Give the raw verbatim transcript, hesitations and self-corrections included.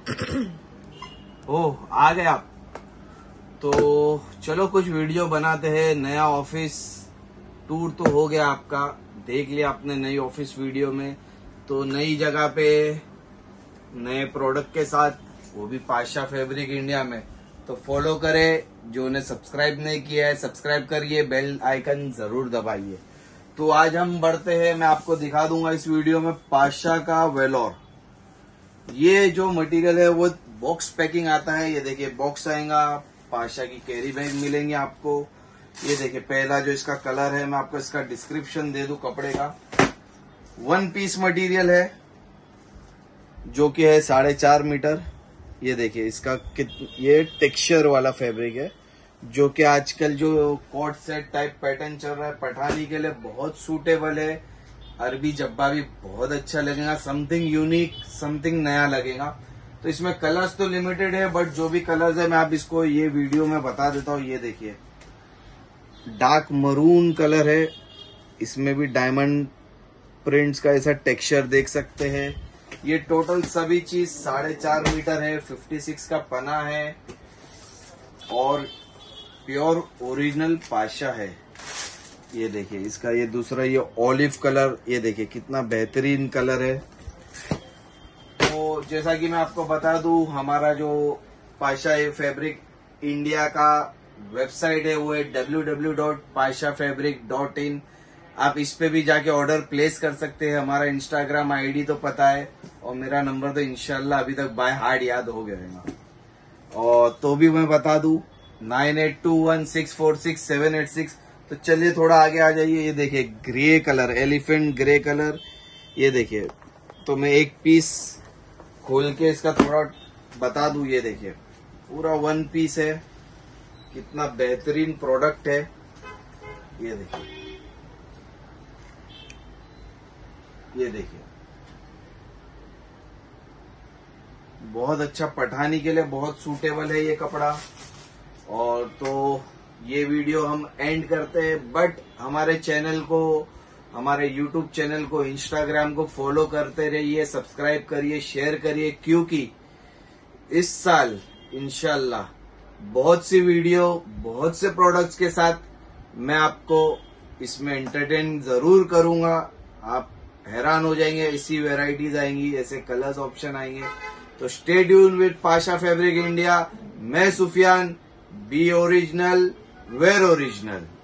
ओह आ गए आप। तो चलो कुछ वीडियो बनाते हैं। नया ऑफिस टूर तो हो गया आपका, देख लिया आपने नई ऑफिस वीडियो में। तो नई जगह पे नए प्रोडक्ट के साथ, वो भी पाशा फैब्रिक इंडिया में। तो फॉलो करें, जो ने सब्सक्राइब नहीं किया है सब्सक्राइब करिए, बेल आइकन जरूर दबाइए। तो आज हम बढ़ते हैं, मैं आपको दिखा दूंगा इस वीडियो में पाशा का वेलोर। ये जो मटेरियल है वो बॉक्स पैकिंग आता है। ये देखिए बॉक्स आएगा, पाशा की कैरी बैग मिलेंगे आपको। ये देखिए पहला जो इसका कलर है, मैं आपको इसका डिस्क्रिप्शन दे दूं कपड़े का। वन पीस मटेरियल है जो कि है साढ़े चार मीटर। ये देखिए इसका कित ये टेक्सचर वाला फैब्रिक है जो कि आजकल जो कोट सेट टाइप पैटर्न चल रहा है पठानी के लिए बहुत सूटेबल है। अरबी जब्बा भी बहुत अच्छा लगेगा, समथिंग यूनिक, समथिंग नया लगेगा। तो इसमें कलर्स तो लिमिटेड है, बट जो भी कलर्स है मैं आप इसको ये वीडियो में बता देता हूँ। ये देखिए डार्क मरून कलर है, इसमें भी डायमंड प्रिंट्स का ऐसा टेक्सचर देख सकते हैं। ये टोटल सभी चीज साढ़े चार मीटर है, फिफ्टी सिक्स का पना है और प्योर ओरिजिनल पाशा है। ये देखिए इसका ये दूसरा ये ऑलिव कलर, ये देखिए कितना बेहतरीन कलर है। तो जैसा कि मैं आपको बता दूं, हमारा जो पाशा फैब्रिक इंडिया का वेबसाइट है वो है W W W dot Pasha fabric dot in. आप इस पे भी जाके ऑर्डर प्लेस कर सकते हैं। हमारा इंस्टाग्राम आईडी तो पता है और मेरा नंबर तो इंशाल्लाह अभी तक बाय हार्ट याद हो गया। और तो भी मैं बता दूं nine eight two one six four six seven eight six. तो चलिए थोड़ा आगे आ जाइए। ये देखिए grey colour, elephant grey colour. ये देखिए तो मैं एक पीस खोल के इसका थोड़ा बता दूं। ये देखिए पूरा वन पीस है, कितना बेहतरीन प्रोडक्ट है। ये देखिए ये देखिए बहुत अच्छा, पठानी के लिए बहुत सूटेबल है ये कपड़ा। और तो ये वीडियो हम एंड करते हैं, बट हमारे चैनल को, हमारे यूट्यूब चैनल को, इंस्टाग्राम को फॉलो करते रहिए, सब्सक्राइब करिए, शेयर करिए, क्योंकि इस साल इंशाल्लाह बहुत सी वीडियो, बहुत से प्रोडक्ट्स के साथ मैं आपको इसमें एंटरटेन जरूर करूंगा। आप हैरान हो जाएंगे, ऐसी वेराइटीज आएंगी, ऐसे कलर्स ऑप्शन आएंगे। तो stay tune with Pasha fabric India. मैं Sufiyan, be original, wear original.